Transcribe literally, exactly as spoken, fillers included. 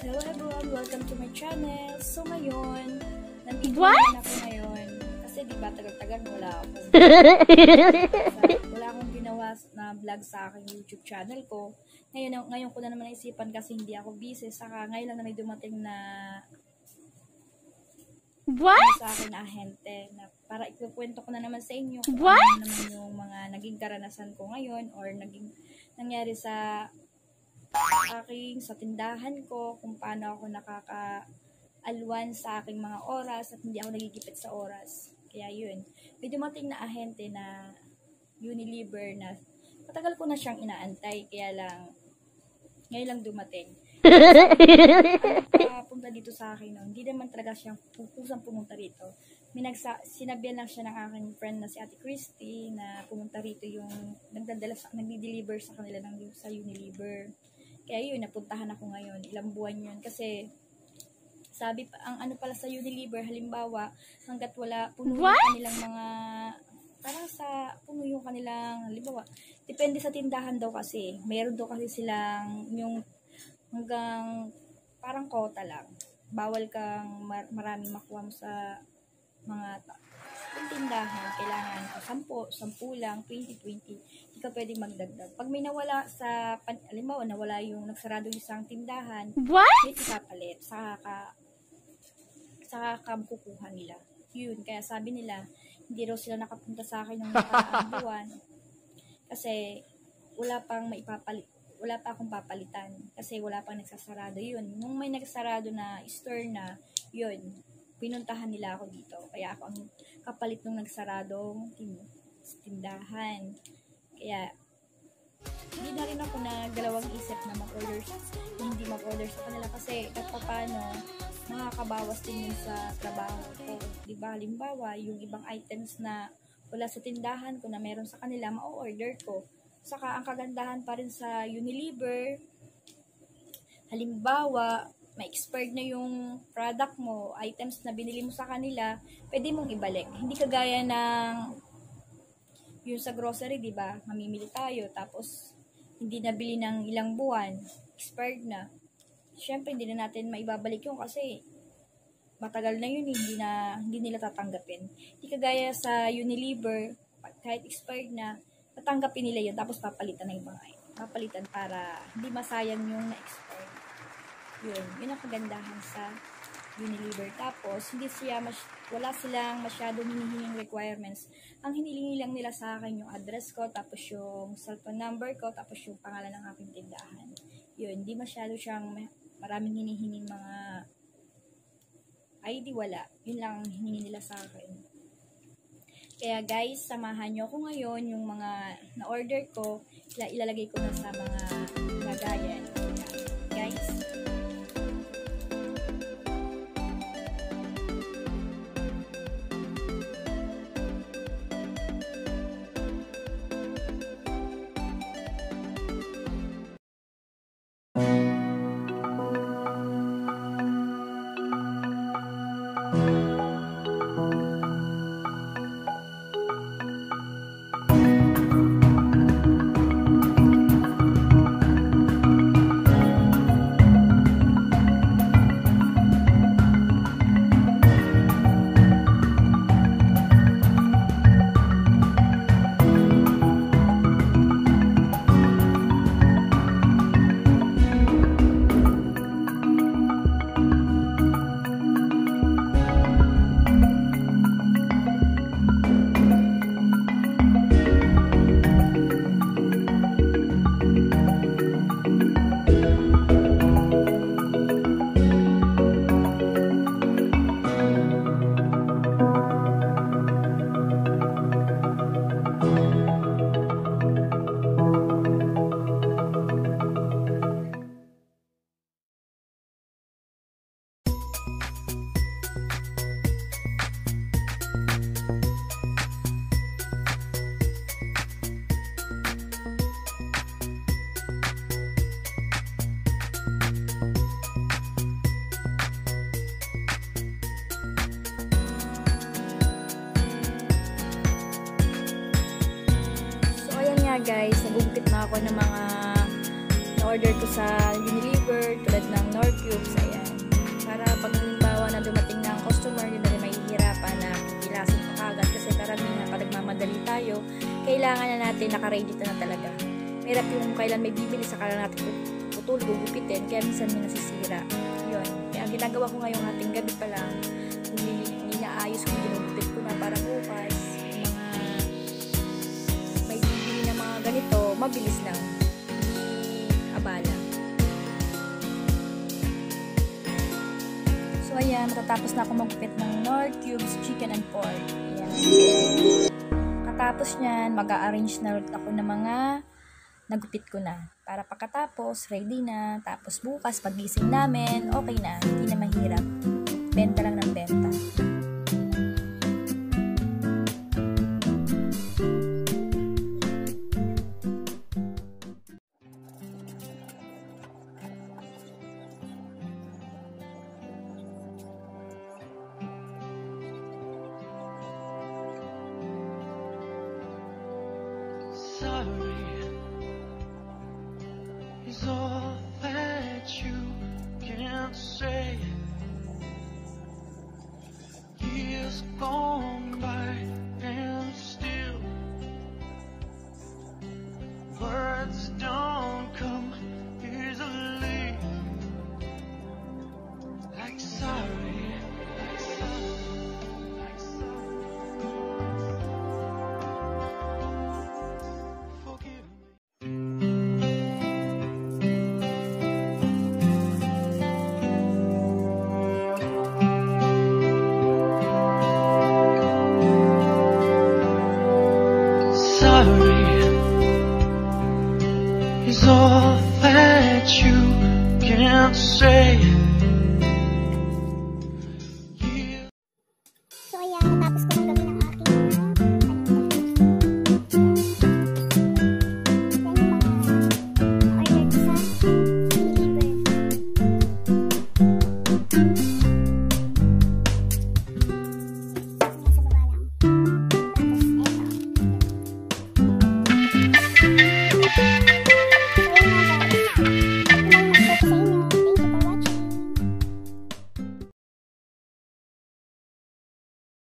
Hello everyone! Welcome to my channel. So ngayon, nandito What? naman ako ngayon. Kasi diba tagal-tagal wala ako. Wala akong ginawa na vlog sa aking YouTube channel ko. Ngayon, ngayon ko na naman naisipan kasi hindi ako busy. Saka ngayon lang na may dumating na What? ano sa akin na ahente. Na para ikukwento ko na naman sa inyo kung What? ano naman yung mga naging karanasan ko ngayon or naging nangyari sa aking sa tindahan ko, kung paano ako nakakaalwan sa aking mga oras at hindi ako nagigipit sa oras. Kaya yun, may dumating na ahente na Unilever na matagal ko na siyang inaantay, kaya lang ngayon lang dumating. Ano punta dito sa akin noon, hindi naman talaga siyang kusang pumunta rito. Minagsa, sinabihan lang siya ng aking friend na si Ate Christy na pumunta rito yung nagdadala sa, nagdi-deliver sa kanila ng sa Unilever. Kaya yun, napuntahan ako ngayon. Ilang buwan yun. Kasi, sabi pa, ang ano pala sa Unilever, halimbawa, hanggat wala, puno yung kanilang mga, parang sa, puno yung kanilang, halimbawa, depende sa tindahan daw kasi. Meron daw kasi silang, yung, hanggang, parang kota lang. Bawal kang mar maraming makuha mo sa mga yung tindahan. Kailangan sampo, sampu lang, twenty, twenty. Hindi ka pwedeng magdagdag. Pag may nawala sa, halimbawa, nawala yung nagsarado yung isang tindahan, What? may ipapalit. Saka ka, saka ka kukuha nila. Yun. Kaya sabi nila, hindi raw sila nakapunta sa akin ng nakaraang buwan. Kasi, wala pang maipapalit. Wala pa akong papalitan. Kasi wala pang nagsasarado. Yun. Nung may nagsarado na store na, yun, pinuntahan nila ako dito. Kaya ako ang kapalit nung nagsaradong tindahan. Kaya, hindi na rin ako nagdalawang isip na mag-order, hindi mag-order sa kanila kasi kahit pa paano, nakakabawas din yun sa trabaho ko. Diba, halimbawa, yung ibang items na wala sa tindahan ko na meron sa kanila, ma-order ko. Saka, ang kagandahan pa rin sa Unilever, halimbawa, ma-expired na yung product mo, items na binili mo sa kanila, pwede mong ibalik. Hindi kagaya ng yung sa grocery, di ba? Mamimili tayo, tapos hindi nabili ng ilang buwan, expired na. Siyempre, hindi na natin maibabalik yun kasi matagal na yun, hindi na hindi nila tatanggapin. Hindi kagaya sa Unilever, kahit expired na, tatanggapin nila yun, tapos papalitan ng ibang item. Papalitan para hindi masayang yung na-expired. Yun, yun ang kagandahan sa Unilever. Tapos, hindi siya, mas, wala silang masyadong hinihinging requirements. Ang hinihingi lang nila sa akin yung address ko, tapos yung cellphone number ko, tapos yung pangalan ng aking tindahan. Yun, hindi masyado siyang maraming hinihinging mga I D, wala. Yun lang ang hiningi nila sa akin. Kaya guys, samahan nyo ako ngayon, yung mga na-order ko, ilalagay ko na sa mga lagayan. Guys, guys, nag-umpit na ako ng mga na-order ko sa Unilever, tulad ng North cubes, ayan. Para pag halimbawa na dumating na ang customer, hindi na rin mahihirapan na ilasin pa kagad kasi karamihan pag nagmamadali tayo, kailangan na natin naka-ready na talaga. Mahirap yung kailan may bibili sa kailan natin putuli, gugupitin, kaya minsan may nasisira. Yun. Kaya ang ginagawa ko ngayong ating gabi pa lang, inaayos ko, ginugupit ko na para bukas, yung mga may bibili na mga ganito, mabilis lang. Abala. So, ayan, matatapos na ako magupit ng Knorr cubes, chicken and pork. Ayan. Katapos nyan, mag-a-arrange na ulit ako ng mga nagupit ko na. Para pagkatapos, ready na. Tapos bukas, pagising namin, okay na. Hindi na mahirap. Benta lang ng benta. Sorry is all that you can say. Years gone by and still words don't come easily. Like sorry, like sorry, like sorry. Forgive me. Sorry is all that you can say.